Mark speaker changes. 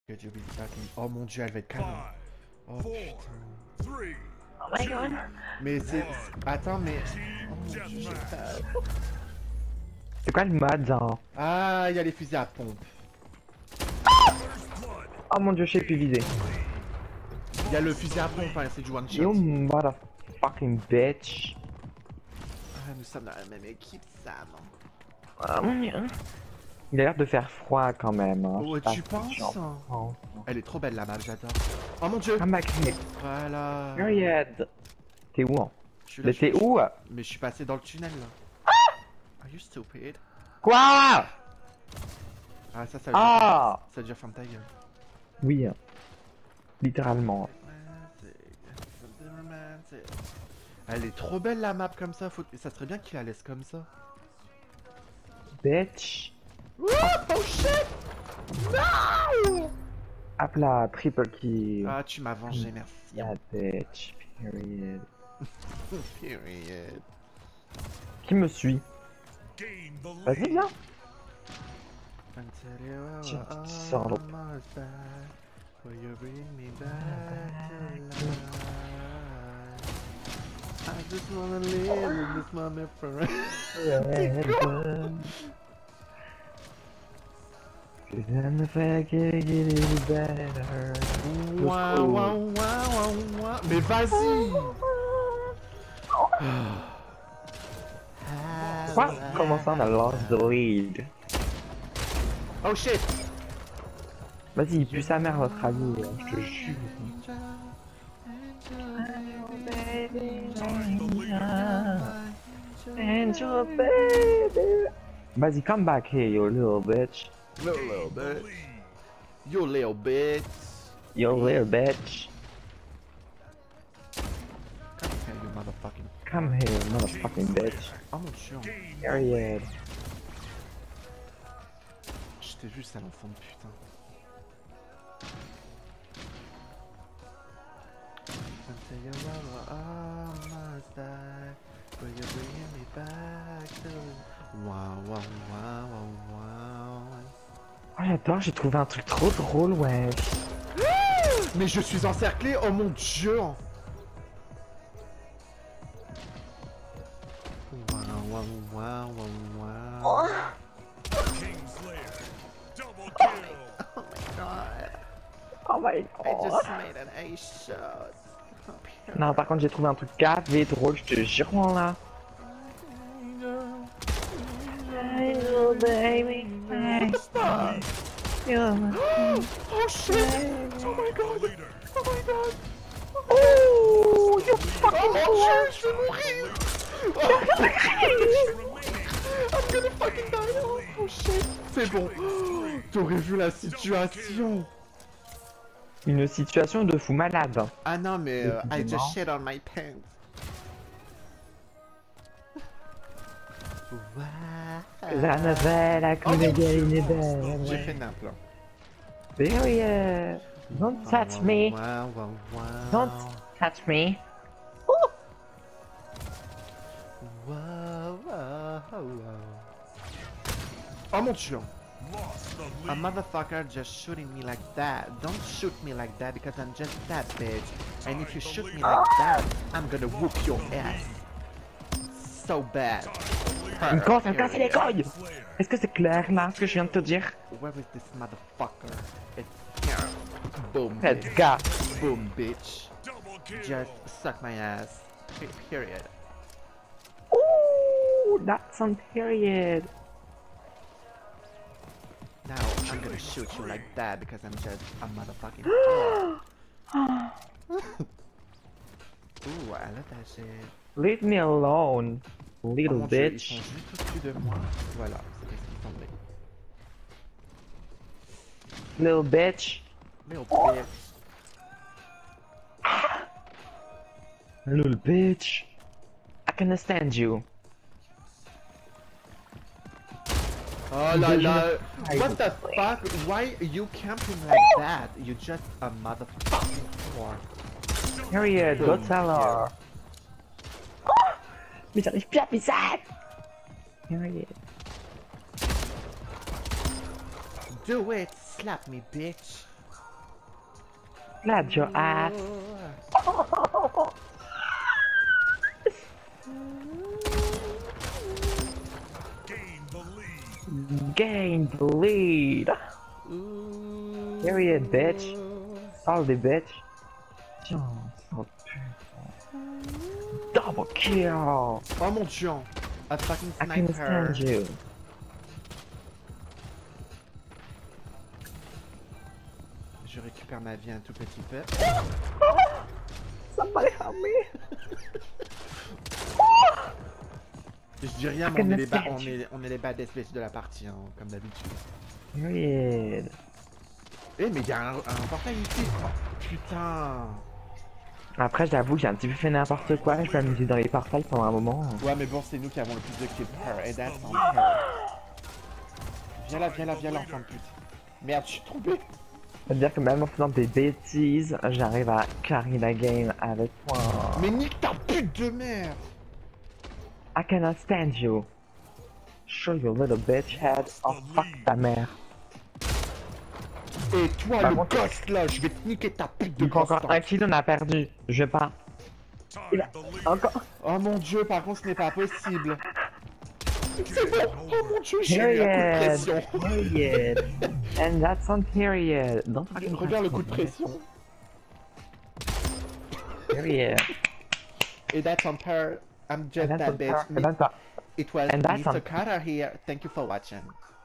Speaker 1: Could you be fucking... Oh mon dieu, elle va être canon. Oh putain.
Speaker 2: Oh my god.
Speaker 1: Mais c'est... Attends, mais... Oh mon dieu, j'ai peur.
Speaker 2: C'est quoi le mode genre?
Speaker 1: Ah, il y a les fusils à pompe.
Speaker 2: Oh mon dieu, je sais plus viser.
Speaker 1: Il y a le fusil à pompe, hein, c'est du one shot.
Speaker 2: You motherfucking bitch.
Speaker 1: Ah, nous sommes dans la même équipe, Sam.
Speaker 2: Ah mon dieu. Il a l'air de faire froid quand même. Hein.
Speaker 1: Oh, tu penses?
Speaker 2: Oh.
Speaker 1: Elle est trop belle la map, j'adore. Oh mon dieu.
Speaker 2: Come back here.
Speaker 1: Voilà.
Speaker 2: Period. T'es où hein?
Speaker 1: Je suis là,
Speaker 2: Mais t'es où?
Speaker 1: Mais je suis passé dans le tunnel là. Are you stupid?
Speaker 2: Quoi?
Speaker 1: Ah, ça veut dire...
Speaker 2: Ah!
Speaker 1: Ça veut dire ferme ta gueule.
Speaker 2: Oui. Littéralement.
Speaker 1: Elle est trop belle la map comme ça, ça serait bien qu'il la laisse comme ça.
Speaker 2: Bitch.
Speaker 1: Oh shit! No!
Speaker 2: Hop là, triple kill.
Speaker 1: Ah, tu m'as vengé, merci.
Speaker 2: Yeah, bitch. Period.
Speaker 1: Period.
Speaker 2: Qui me suit? Vas-y, viens. Tiens, petit sort.
Speaker 1: I just wanna live in this moment forever.
Speaker 2: And if I could get it better.
Speaker 1: Ouah, ouah, ouah, ouah. Mais vas-y!
Speaker 2: Quoi? Comment ça on a lost the lead?
Speaker 1: Oh shit!
Speaker 2: Vas-y, il pue sa mère votre ami, je te jure. Angel baby. Vas-y, come back here, you little bitch.
Speaker 1: Little bit. You little bitch.
Speaker 2: You little bitch.
Speaker 1: Come here, you motherfucking.
Speaker 2: Come here, motherfucking bitch.
Speaker 1: Oh mon dieu.
Speaker 2: Period.
Speaker 1: Je t'ai vu, sale enfant de putain. Wow, wow, wow, wow.
Speaker 2: Oh j'adore, j'ai trouvé un truc trop drôle, ouais.
Speaker 1: Mais je suis encerclé, oh mon dieu. Wow, wow, wow, wow, wow.
Speaker 2: Oh.
Speaker 1: Oh my god.
Speaker 2: Oh my
Speaker 1: I
Speaker 2: god.
Speaker 1: just made an ace shot.
Speaker 2: Non, par contre, j'ai trouvé un truc gavé drôle, je te jure, là. Hello, baby.
Speaker 1: Stop. Oh shit. Oh my god. Oh my god.
Speaker 2: Oh, you fucking
Speaker 1: Oh je vais mourir. I'm gonna fucking die. Oh shit. C'est bon. T'aurais vu la situation.
Speaker 2: Une situation de fou malade.
Speaker 1: Ah non mais I just shit on my pants.
Speaker 2: La nouvelle à comédie est belle.
Speaker 1: J'ai fait nappe là.
Speaker 2: Period. Don't touch me. Don't touch me.
Speaker 1: Oh mon dieu. A motherfucker just shooting me like that. Don't shoot me like that because I'm just that bitch. And if you shoot me like that, I'm gonna whoop your ass. So bad.
Speaker 2: Une cause, elle me casse les couilles. Est-ce que c'est clair là ce que je viens de te dire?
Speaker 1: Where is this motherfucker? It's here. Boom.
Speaker 2: Let's
Speaker 1: bitch.
Speaker 2: go.
Speaker 1: Boom, bitch. Just suck my ass. Period.
Speaker 2: Ooh, that's on period.
Speaker 1: Now I'm gonna shoot you like that because I'm just a motherfucking. Ooh, I love that shit.
Speaker 2: Leave me alone,
Speaker 1: Oh
Speaker 2: little
Speaker 1: mon Dieu, ils
Speaker 2: bitch.
Speaker 1: sont juste au-dessus de moi. Voilà, c'était ce qui semblait.
Speaker 2: Little bitch.
Speaker 1: Little bitch.
Speaker 2: Little bitch. I can stand you.
Speaker 1: Oh la la. What the fuck? Why you camping like that? You just a motherfucking whore.
Speaker 2: Period, go tell her. Mais j'arrive plus à pisser. Period.
Speaker 1: Do it, slap me, bitch.
Speaker 2: Glad your ass. Gain the lead. Period, bitch. Salty bitch. Tiens, oh putain. Double kill.
Speaker 1: Oh mon dieu. A fucking
Speaker 2: I can
Speaker 1: sniper.
Speaker 2: stand you.
Speaker 1: Je récupère ma vie un tout petit peu.
Speaker 2: Somebody help me.
Speaker 1: Je dis rien, mais on est, on est les bad espèces de la partie, hein, comme d'habitude.
Speaker 2: Period.
Speaker 1: Eh, mais il y a un portail ici. Oh, putain.
Speaker 2: Après, j'avoue, j'ai un petit peu fait n'importe quoi. Je vais m'amuser dans les portails pendant un moment.
Speaker 1: Ouais, mais bon, c'est nous qui avons le plus de kills per. Et that's on her. Viens là, enfant de pute. Merde, je suis trompé.
Speaker 2: C'est-à-dire que même en faisant des bêtises, j'arrive à carry la game avec toi.
Speaker 1: Mais nique ta pute de merde.
Speaker 2: I cannot stand you. Show your little bitch head. Oh fuck ta mère.
Speaker 1: Et toi,
Speaker 2: Bah,
Speaker 1: le
Speaker 2: bon,
Speaker 1: gosse là, je vais te niquer ta pute de
Speaker 2: Donc encore
Speaker 1: gosse.
Speaker 2: un kill, on a perdu. Je pars. Il a... Encore.
Speaker 1: Oh mon dieu, par contre, ce n'est pas possible. C'est bon. Oh mon dieu, j'ai eu un coup de pression.
Speaker 2: Period. And that's on period. Don't fucking
Speaker 1: Regarde le coup de pression.
Speaker 2: Period.
Speaker 1: Et that's on her. I'm just
Speaker 2: And that's
Speaker 1: that
Speaker 2: on
Speaker 1: bitch.
Speaker 2: per- and that's on-
Speaker 1: It was
Speaker 2: and that's
Speaker 1: Mr.
Speaker 2: on-
Speaker 1: Carter here. Thank you for watching.